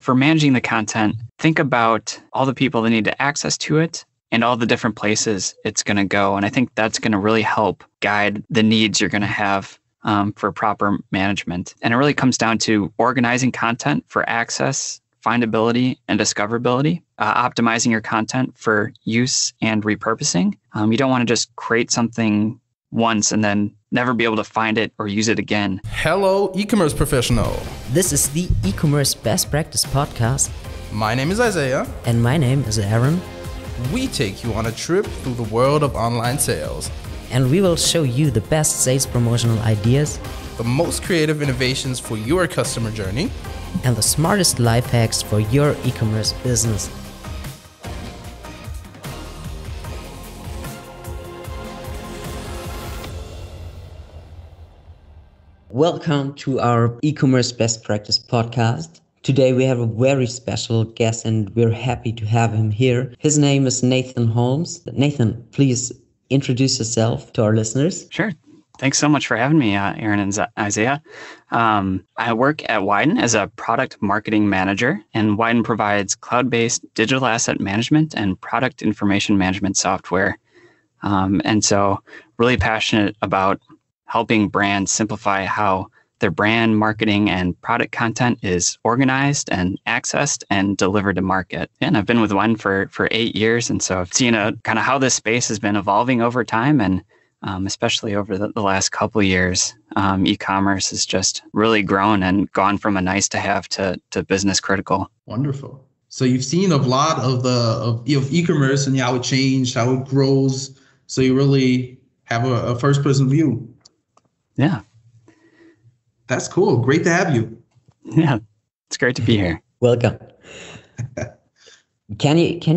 for managing the content, think about all the people that need to access to it and all the different places it's going to go. And I think that's going to really help guide the needs you're going to have for proper management. And it really comes down to organizing content for access, findability, and discoverability, optimizing your content for use and repurposing. You don't want to just create something once and then never be able to find it or use it again. Hello, e-commerce professional. This is the e-commerce best practice podcast. My name is Isaiah. And my name is Aaron. We take you on a trip through the world of online sales. And we will show you the best sales promotional ideas, the most creative innovations for your customer journey, and the smartest life hacks for your e-commerce business. Welcome to our e-commerce best practice podcast. Today we have a very special guest and we're happy to have him here. His name is Nathan Holmes. Nathan, please introduce yourself to our listeners. Sure. Thanks so much for having me, Aaron and Isaiah. I work at Widen as a product marketing manager, and Widen provides cloud-based digital asset management and product information management software. And so really passionate about helping brands simplify how their brand marketing and product content is organized and accessed and delivered to market. And I've been with Widen for 8 years. And so I've seen kind of how this space has been evolving over time. And especially over the last couple of years, e-commerce has just really grown and gone from a nice to have to business critical. Wonderful. So you've seen a lot of e-commerce and how it changed, how it grows. So you really have a first person view. Yeah. That's cool. Great to have you. Yeah, it's great to be here. Welcome. Can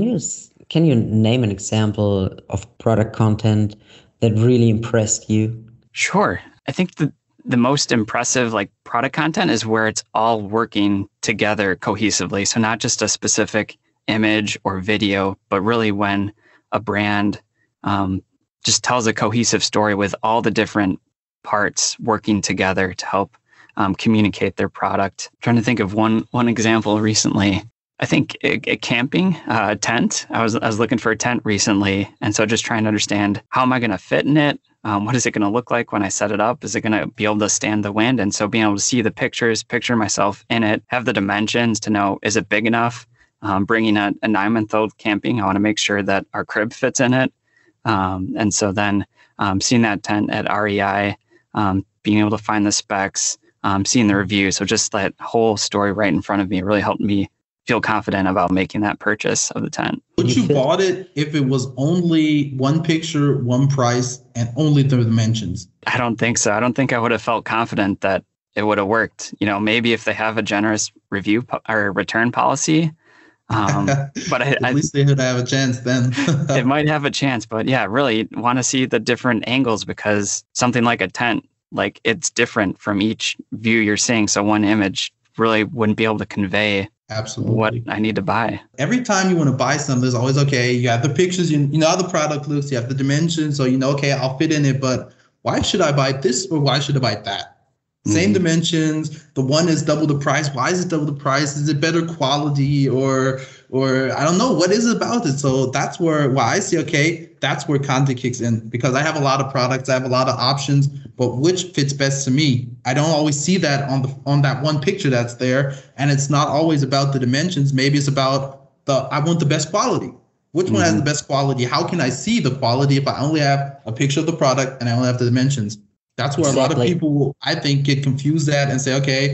you name an example of product content that really impressed you? Sure. I think the most impressive product content is where it's all working together cohesively. So not just a specific image or video, but really when a brand just tells a cohesive story with all the different parts working together to help communicate their product. I'm trying to think of one example recently. I think a camping tent. I was looking for a tent recently, and so just trying to understand how am I going to fit in it? What is it going to look like when I set it up? Is it going to be able to stand the wind? And so being able to see the pictures, picture myself in it, have the dimensions to know, is it big enough? Bringing a 9-month-old camping, I want to make sure that our crib fits in it. And so then seeing that tent at REI, being able to find the specs, seeing the review. So just that whole story right in front of me really helped me feel confident about making that purchase of the tent. Would you bought it if it was only one picture, one price, and only the dimensions? I don't think so. I don't think I would have felt confident that it would have worked. Maybe if they have a generous review or return policy, but at least they would have a chance then. It might have a chance, but yeah, really want to see the different angles because something like a tent, it's different from each view you're seeing. So one image really wouldn't be able to convey what I need to buy. Every time you want to buy something, there's always, you have the pictures, you know how the product looks, you have the dimensions, so I'll fit in it, but why should I buy this or why should I buy that? Same dimensions. The one is double the price. Why is it double the price? Is it better quality or I don't know. What is it about it? So that's where I see, that's where content kicks in because I have a lot of products. I have a lot of options, but which fits best to me? I don't always see that on that one picture that's there. And it's not always about the dimensions. Maybe it's about I want the best quality. Which one has the best quality? How can I see the quality if I only have a picture of the product and I only have the dimensions? That's where a lot of people, I think, get confused at and say,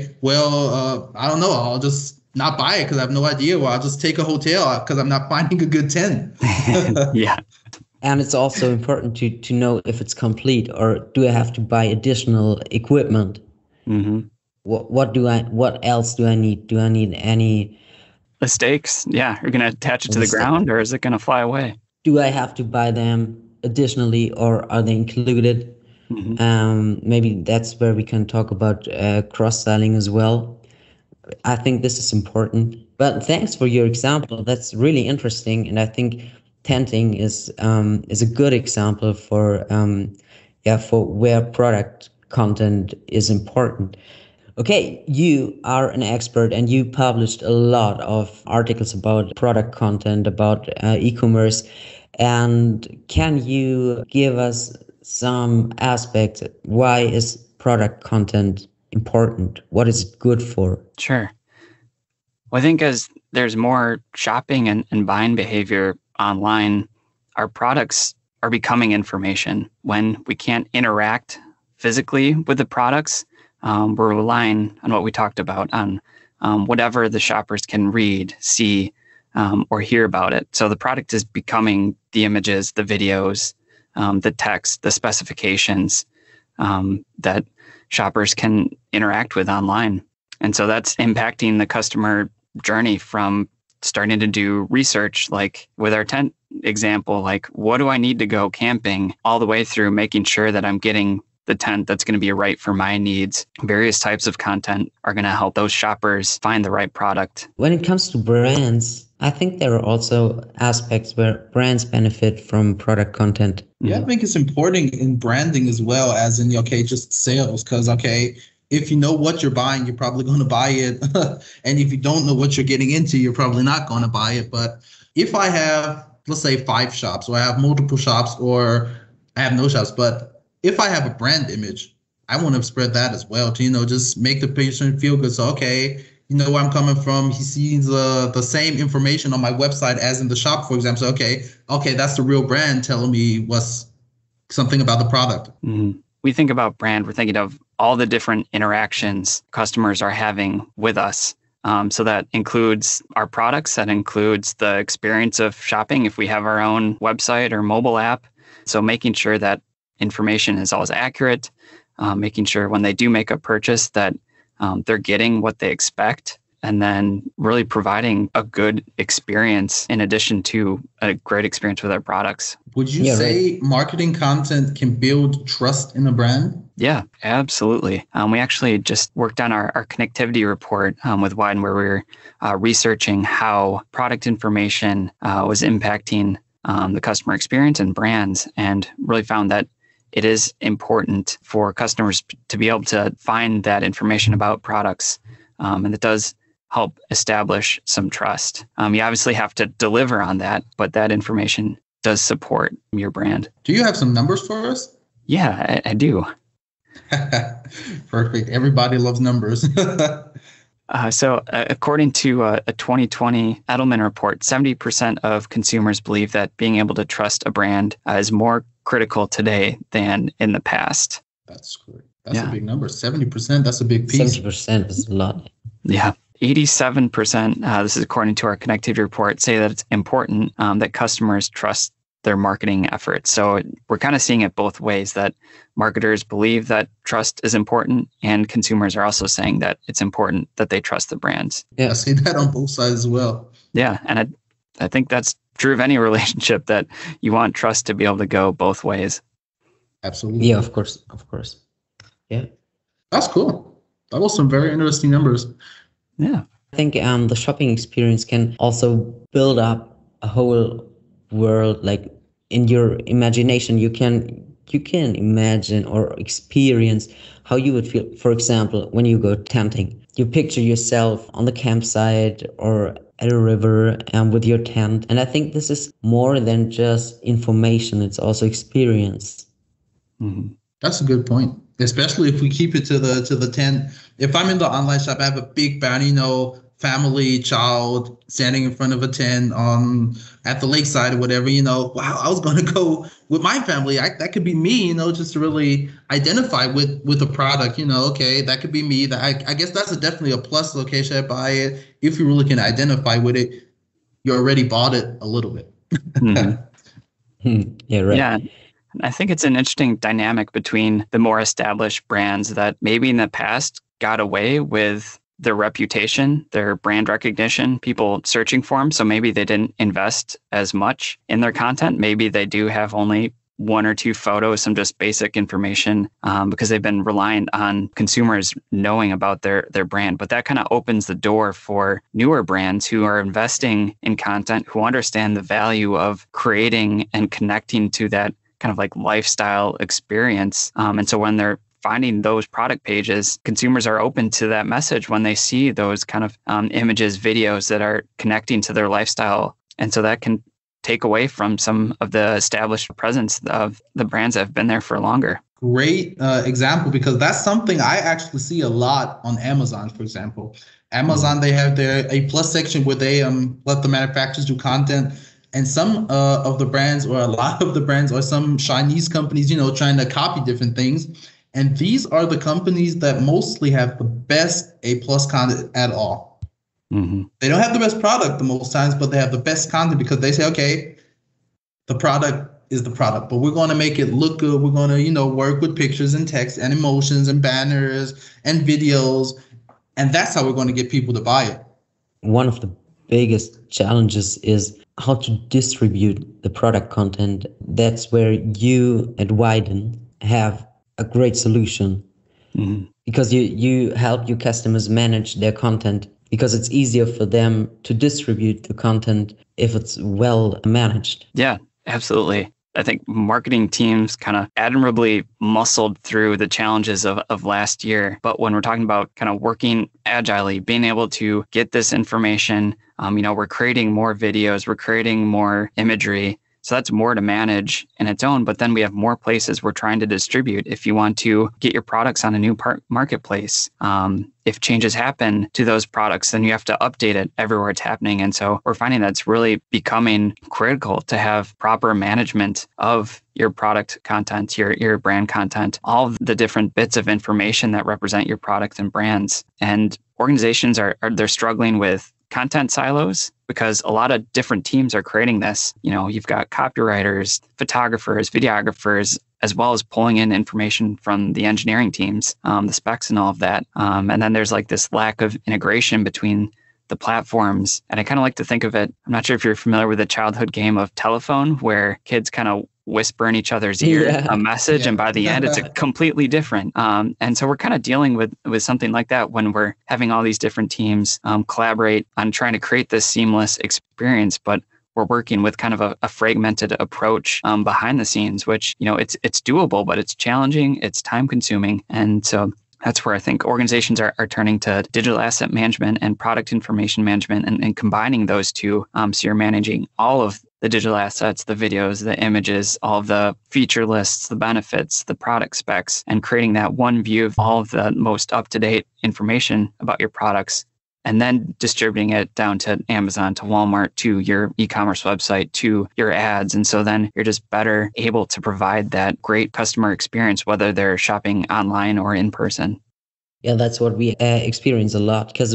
I don't know, I'll just not buy it because I have no idea, or I'll just take a hotel because I'm not finding a good tent. Yeah. And it's also important to know if it's complete or do I have to buy additional equipment? Mm-hmm. What else do I need? Do I need any? The stakes? Yeah. You're going to attach it to the ground or is it going to fly away? Do I have to buy them additionally or are they included? Mm-hmm. Maybe that's where we can talk about cross-selling as well. I think this is important. But thanks for your example. That's really interesting, and I think tenting is a good example for where product content is important. Okay, you are an expert and you published a lot of articles about product content, about e-commerce. And can you give us some aspects? Why is product content important? What is it good for? Sure. Well, I think as there's more shopping and buying behavior online, our products are becoming information. When we can't interact physically with the products, we're relying on what we talked about, on whatever the shoppers can read, see, or hear about it. So the product is becoming the images, the videos, the text, the specifications that shoppers can interact with online. And so that's impacting the customer journey from starting to do research, like with our tent example, like what do I need to go camping, all the way through making sure that I'm getting the tent that's going to be right for my needs. Various types of content are going to help those shoppers find the right product. When it comes to brands, I think there are also aspects where brands benefit from product content. Yeah, I think it's important in branding as well as in, okay, just sales. Because, okay, if you know what you're buying, you're probably going to buy it. And if you don't know what you're getting into, you're probably not going to buy it. But if I have, let's say, 5 shops, or I have multiple shops, or I have no shops, but if I have a brand image, I want to spread that as well to, just make the patient feel good. So, okay, you know where I'm coming from. He sees the same information on my website as in the shop, for example. So, okay, that's the real brand telling me what's something about the product. Mm-hmm. We think about brand, we're thinking of all the different interactions customers are having with us. So that includes our products, that includes the experience of shopping if we have our own website or mobile app. So making sure that information is always accurate, making sure when they do make a purchase that they're getting what they expect, and then really providing a good experience in addition to a great experience with our products. Would you say marketing content can build trust in a brand? Yeah, absolutely. We actually just worked on our connectivity report with Widen, where we were researching how product information was impacting the customer experience and brands, and really found that it is important for customers to be able to find that information about products. And it does help establish some trust. You obviously have to deliver on that, but that information does support your brand. Do you have some numbers for us? Yeah, I do. Perfect. Everybody loves numbers. So according to a 2020 Edelman report, 70% of consumers believe that being able to trust a brand is more critical today than in the past. That's great. That's a big number. 70%, that's a big piece. 70% is a lot. Yeah. 87%, this is according to our connectivity report, say that it's important that customers trust their marketing efforts. So we're kind of seeing it both ways, that marketers believe that trust is important, and consumers are also saying that it's important that they trust the brands. Yeah, I see that on both sides as well. Yeah, and I think that's true of any relationship, that you want trust to be able to go both ways. Absolutely. Yeah, of course. Yeah. That's cool. That was some very interesting numbers. Yeah. I think the shopping experience can also build up a whole world. Like in your imagination, you can imagine or experience how you would feel. For example, when you go tenting, you picture yourself on the campsite or at a river with your tent. And I think this is more than just information. It's also experience. Mm-hmm. That's a good point. Especially if we keep it to the tent. If I'm in the online shop, I have a big banner, family, child standing in front of a tent at the lakeside or whatever, wow, I was going to go with my family. That could be me, just to really identify with the product, okay, that could be me. I guess that's definitely a plus location. I buy it. If you really can identify with it, you already bought it a little bit. Mm-hmm. Yeah, right. Yeah. I think it's an interesting dynamic between the more established brands that maybe in the past got away with their reputation, their brand recognition, people searching for them. So maybe they didn't invest as much in their content. Maybe they do have only 1 or 2 photos, some just basic information, because they've been reliant on consumers knowing about their brand. But that kind of opens the door for newer brands who are investing in content, who understand the value of creating and connecting to that kind of like lifestyle experience. And so when they're finding those product pages, consumers are open to that message when they see those kind of images, videos that are connecting to their lifestyle. And so that can take away from some of the established presence of the brands that have been there for longer. Great example, because that's something I actually see a lot on Amazon, for example. Amazon, they have their A+ section where they let the manufacturers do content. And some of the brands, or a lot of the brands, or some Chinese companies, trying to copy different things. And these are the companies that mostly have the best A+ content at all. Mm-hmm. They don't have the best product the most times, but they have the best content because they say, okay, the product is the product, but we're going to make it look good. We're going to, work with pictures and text and emotions and banners and videos. And that's how we're going to get people to buy it. One of the biggest challenges is how to distribute the product content. That's where you at Widen have a great solution, because you help your customers manage their content, because it's easier for them to distribute the content if it's well managed. Yeah, absolutely. I think marketing teams kind of admirably muscled through the challenges of last year. But when we're talking about kind of working agilely, being able to get this information, we're creating more videos, we're creating more imagery. So that's more to manage in its own. But then we have more places we're trying to distribute. If you want to get your products on a new marketplace, if changes happen to those products, then you have to update it everywhere it's happening. And so we're finding that's really becoming critical to have proper management of your product content, your brand content, all of the different bits of information that represent your products and brands. And organizations they're struggling with content silos because a lot of different teams are creating this. You've got copywriters, photographers, videographers, as well as pulling in information from the engineering teams, the specs and all of that. And then there's like this lack of integration between the platforms. And I kind of like to think of it, I'm not sure if you're familiar with the childhood game of telephone, where kids kind of whisper in each other's ear a message, and by the end it's a completely different. And so we're kind of dealing with something like that when we're having all these different teams collaborate on trying to create this seamless experience, but we're working with kind of a fragmented approach behind the scenes, which it's doable, but it's challenging, it's time consuming. And so that's where I think organizations are turning to digital asset management and product information management and combining those two. So you're managing all of the digital assets, the videos, the images, all of the feature lists, the benefits, the product specs, and creating that one view of all of the most up-to-date information about your products, and then distributing it down to Amazon, to Walmart, to your e-commerce website, to your ads. And so then you're just better able to provide that great customer experience, whether they're shopping online or in person. Yeah, that's what we experience a lot, because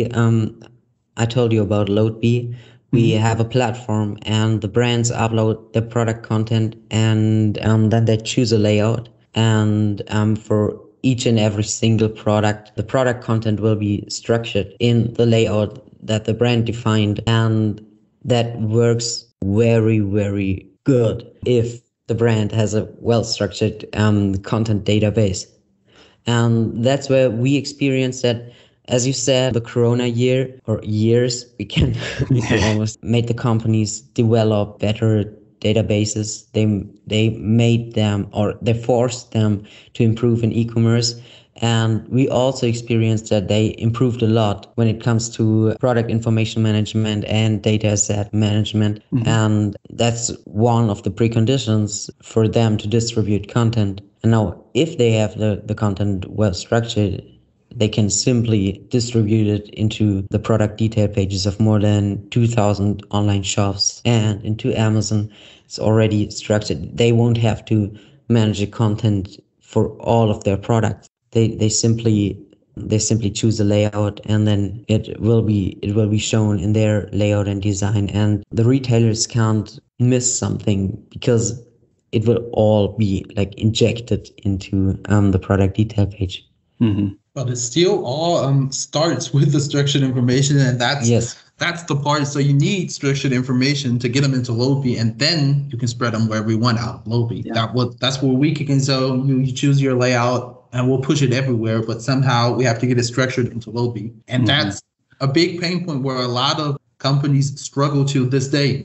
I told you about Loadbee. We have a platform, and the brands upload the product content, and then they choose a layout. And for each and every single product, the product content will be structured in the layout that the brand defined. And that works very, very good if the brand has a well-structured content database. And that's where we experienced that. As you said, the Corona year or years, we can almost made the companies develop better databases. They made them, or they forced them to improve in e-commerce. And we also experienced that they improved a lot when it comes to product information management and data asset management. And that's one of the preconditions for them to distribute content. And now, if they have the content well structured, they can simply distribute it into the product detail pages of more than 2,000 online shops, and into Amazon. It's already structured. They won't have to manage the content for all of their products. They simply choose a layout, and then it will be shown in their layout and design. And the retailers can't miss something, because it will all be like injected into the product detail page. But it still all starts with the structured information, and that's the part. So you need structured information to get them into Loadbee, and then you can spread them wherever you want out of Loadbee. Yeah. That's where we kick in. So you choose your layout, and we'll push it everywhere. But somehow we have to get it structured into Loadbee, and that's a big pain point where a lot of companies struggle to this day.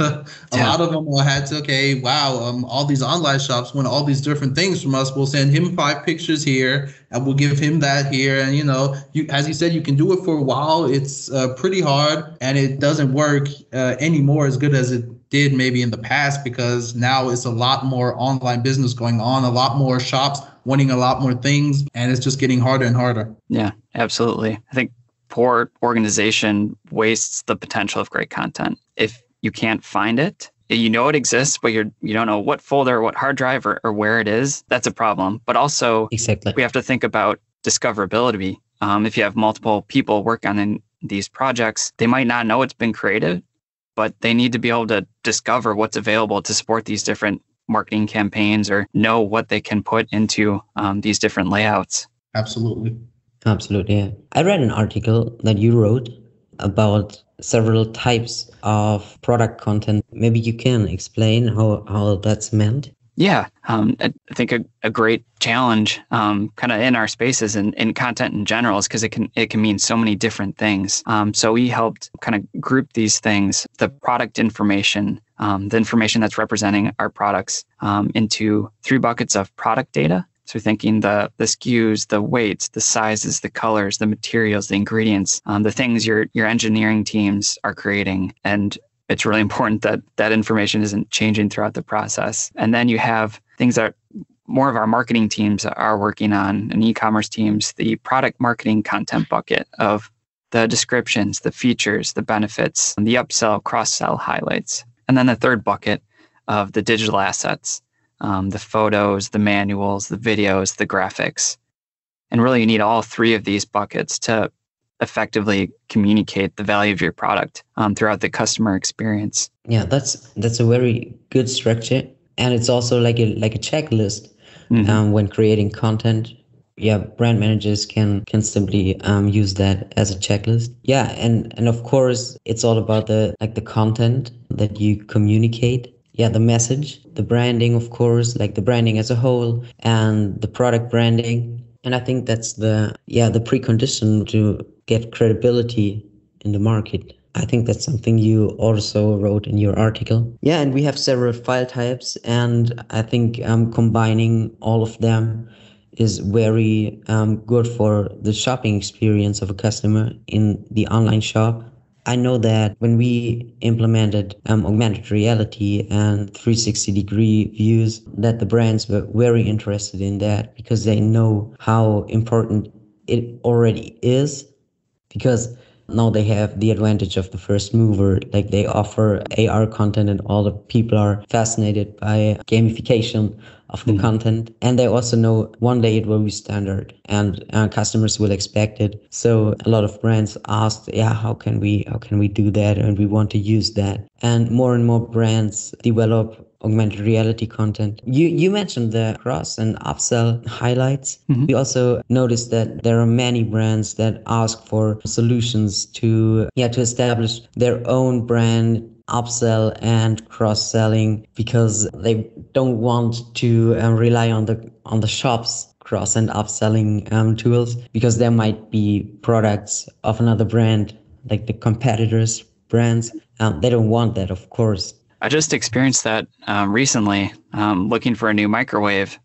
A lot of them will had to, okay, wow, all these online shops want all these different things from us. We'll send him 5 pictures here and we'll give him that here. And, as you said, you can do it for a while. It's pretty hard and it doesn't work anymore as good as it did maybe in the past, because now it's a lot more online business going on, a lot more shops wanting a lot more things, and it's just getting harder and harder. Yeah, absolutely. I think poor organization wastes the potential of great content. If you can't find it, you know it exists, but you don't know what folder, what hard drive, or where it is, that's a problem. But also, Exactly. we have to think about discoverability. If you have multiple people work on these projects, they might not know it's been created, but they need to be able to discover what's available to support these different marketing campaigns or know what they can put into these different layouts. Absolutely. Absolutely. Yeah. I read an article that you wrote about several types of product content. Maybe you can explain how that's meant. Yeah, I think a great challenge kind of in our spaces and in content in general is because it can mean so many different things. So we helped kind of group these things, the product information, the information that's representing our products, into 3 buckets of product data. So thinking the SKUs, the weights, the sizes, the colors, the materials, the ingredients, the things your engineering teams are creating. And it's really important that that information isn't changing throughout the process. And then you have things that more of our marketing teams are working on, and e-commerce teams, the product marketing content bucket of the descriptions, the features, the benefits, the upsell, cross-sell highlights. And then the 3rd bucket of the digital assets, the photos, the manuals, the videos, the graphics. And really you need all 3 of these buckets to effectively communicate the value of your product throughout the customer experience. Yeah, that's a very good structure, and it's also like a checklist. When creating content. Yeah, brand managers can simply use that as a checklist. Yeah, and of course it's all about the content that you communicate. Yeah, the message, the branding, of course, like the branding as a whole, and the product branding. And I think that's the precondition to get credibility in the market. I think that's something you also wrote in your article. Yeah, and we have several file types, and I think combining all of them is very good for the shopping experience of a customer in the online shop. I know that when we implemented augmented reality and 360-degree views, that the brands were very interested in that because they know how important it already is, because now they have the advantage of the first mover. Like, they offer AR content and all the people are fascinated by gamification of the content. And they also know one day it will be standard and customers will expect it. So a lot of brands asked, how can we do that? And we want to use that. And more brands develop augmented reality content. You mentioned the cross and upsell highlights. We also noticed that there are many brands that ask for solutions to establish their own brand upsell and cross-selling, because they don't want to rely on the shop's cross and upselling tools, because there might be products of another brand, like the competitors' brands. They don't want that, of course. I just experienced that recently, looking for a new microwave,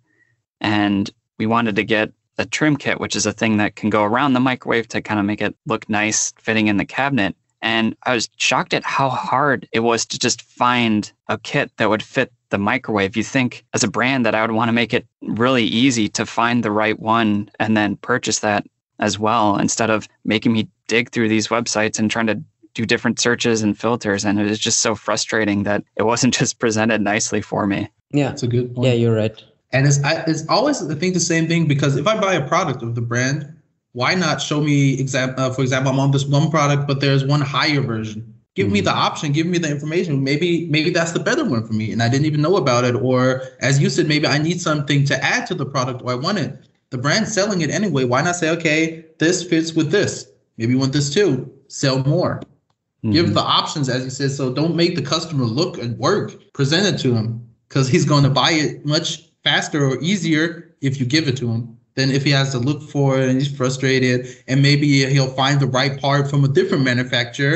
and we wanted to get a trim kit, which is a thing that can go around the microwave to kind of make it look nice fitting in the cabinet. And I was shocked at how hard it was to just find a kit that would fit the microwave. You think as a brand that I would want to make it really easy to find the right one and then purchase that as well, instead of making me dig through these websites and trying to do different searches and filters. And it was just so frustrating that it wasn't just presented nicely for me. Yeah, that's a good point. Yeah, you're right. And it's always, I think, the same thing, because if I buy a product of the brand, why not show me, for example, I'm on this one product, but there's one higher version. Give me the option, give me the information. Maybe that's the better one for me, and I didn't even know about it. Or as you said, maybe I need something to add to the product, or I want it. The brand's selling it anyway. Why not say, okay, this fits with this. Maybe you want this too. Sell more. Give the options, as you said. So don't make the customer look and work. Present it to him, because he's going to buy it much faster or easier if you give it to him than if he has to look for it and he's frustrated, and maybe he'll find the right part from a different manufacturer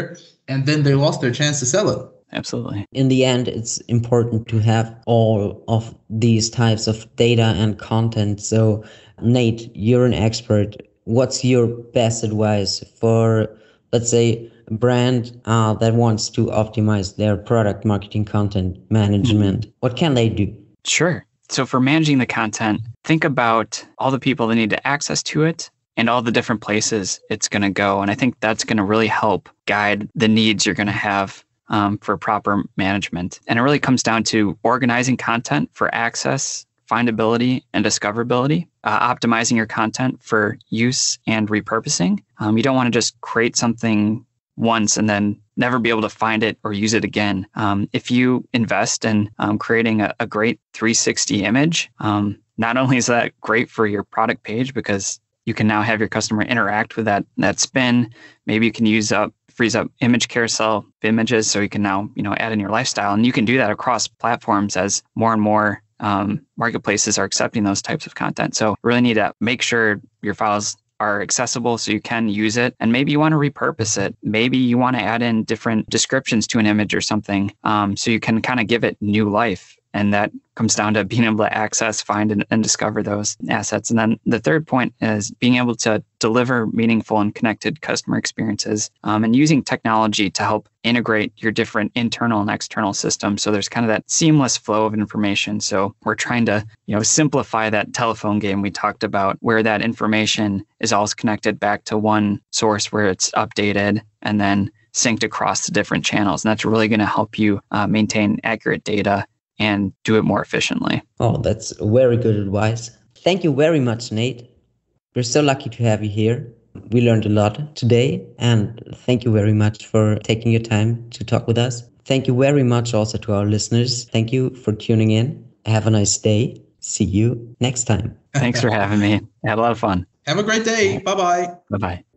and then they lost their chance to sell it. Absolutely. In the end, it's important to have all of these types of data and content. So, Nate, you're an expert. What's your best advice for, let's say, a brand that wants to optimize their product marketing content management? What can they do? Sure. So for managing the content, think about all the people that need to access to it and all the different places it's going to go. And I think that's going to really help guide the needs you're going to have for proper management. And it really comes down to organizing content for access, findability, and discoverability, optimizing your content for use and repurposing. You don't want to just create something once and then never be able to find it or use it again. If you invest in creating a great 360 image, not only is that great for your product page because you can now have your customer interact with that spin. Maybe you can freeze up image carousel images so you can now add in your lifestyle. And you can do that across platforms as more and more marketplaces are accepting those types of content. So really need to make sure your files are accessible so you can use it. And maybe you want to repurpose it. Maybe you want to add in different descriptions to an image or something so you can kind of give it new life. And that comes down to being able to access, find, and discover those assets. And then the third point is being able to deliver meaningful and connected customer experiences and using technology to help integrate your different internal and external systems. So there's kind of that seamless flow of information. So we're trying to, simplify that telephone game we talked about, where that information is always connected back to one source where it's updated and then synced across the different channels. And that's really going to help you maintain accurate data and do it more efficiently. Oh, that's very good advice. Thank you very much, Nate. We're so lucky to have you here. We learned a lot today, and thank you very much for taking your time to talk with us. Thank you very much also to our listeners. Thank you for tuning in. Have a nice day. See you next time. Thanks for having me. I had a lot of fun. Have a great day. Bye-bye. Bye-bye.